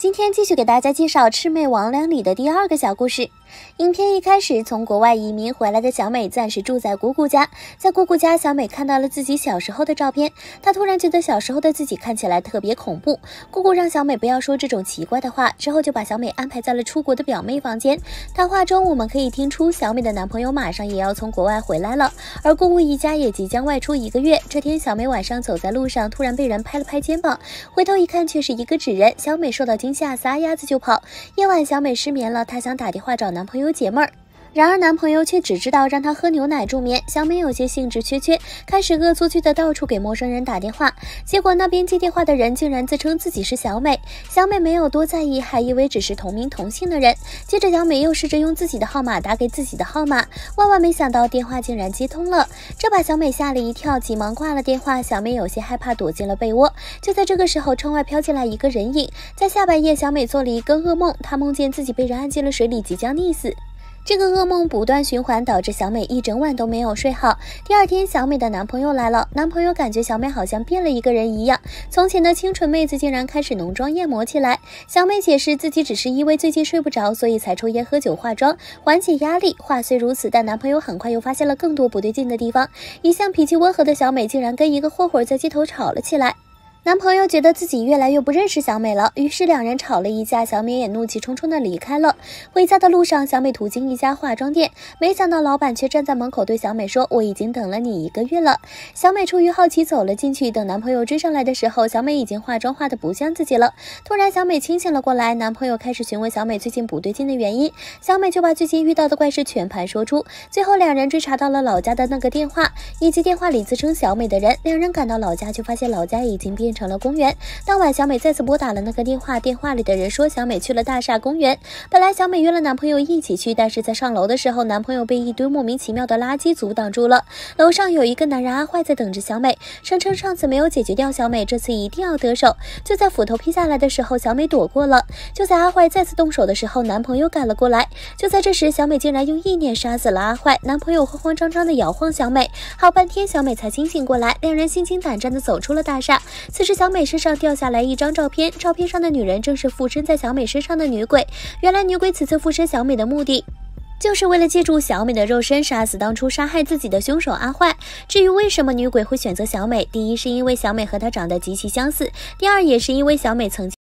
今天继续给大家介绍《魑魅魍魉》里的第二个小故事。影片一开始，从国外移民回来的小美暂时住在姑姑家。在姑姑家，小美看到了自己小时候的照片，她突然觉得小时候的自己看起来特别恐怖。姑姑让小美不要说这种奇怪的话，之后就把小美安排在了出国的表妹房间。谈话中，我们可以听出小美的男朋友马上也要从国外回来了，而姑姑一家也即将外出1个月。这天，小美晚上走在路上，突然被人拍了拍肩膀，回头一看，却是一个纸人。小美受到惊吓，撒丫子就跑。夜晚，小美失眠了，她想打电话找男朋友解闷儿。然而男朋友却只知道让她喝牛奶助眠，小美有些兴致缺缺，开始恶作剧的到处给陌生人打电话。结果那边接电话的人竟然自称自己是小美，小美没有多在意，还以为只是同名同姓的人。接着小美又试着用自己的号码打给自己的号码，万万没想到电话竟然接通了，这把小美吓了一跳，急忙挂了电话。小美有些害怕，躲进了被窝。就在这个时候，窗外飘进来一个人影。在下半夜，小美做了一个噩梦，她梦见自己被人按进了水里，即将溺死。这个噩梦不断循环，导致小美一整晚都没有睡好。第二天，小美的男朋友来了，男朋友感觉小美好像变了一个人一样，从前的清纯妹子竟然开始浓妆艳抹起来。小美解释自己只是因为最近睡不着，所以才抽烟喝酒化妆，缓解压力。话虽如此，但男朋友很快又发现了更多不对劲的地方。一向脾气温和的小美竟然跟一个混混在街头吵了起来。男朋友觉得自己越来越不认识小美了，于是两人吵了一架，小美也怒气冲冲地离开了。回家的路上，小美途经一家化妆店，没想到老板却站在门口对小美说：“我已经等了你1个月了。”小美出于好奇走了进去，等男朋友追上来的时候，小美已经化妆化得不像自己了。突然小美清醒了过来，男朋友开始询问小美最近不对劲的原因，小美就把最近遇到的怪事全盘说出。最后两人追查到了老家的那个电话，以及电话里自称小美的人。两人赶到老家，就发现老家已经变成了公园。当晚小美再次拨打了那个电话，电话里的人说小美去了大厦公园。本来小美约了男朋友一起去，但是在上楼的时候，男朋友被一堆莫名其妙的垃圾阻挡住了。楼上有一个男人阿坏在等着小美，声称上次没有解决掉小美，这次一定要得手。就在斧头劈下来的时候，小美躲过了。就在阿坏再次动手的时候，男朋友赶了过来。就在这时，小美竟然用意念杀死了阿坏。男朋友慌慌张张的摇晃小美，好半天小美才清醒过来。两人心惊胆战的走出了大厦。此时小美身上掉下来一张照片，照片上的女人正是附身在小美身上的女鬼。原来女鬼此次附身小美的目的就是为了借助小美的肉身杀死当初杀害自己的凶手阿坏。至于为什么女鬼会选择小美，第一是因为小美和她长得极其相似，第二也是因为小美曾经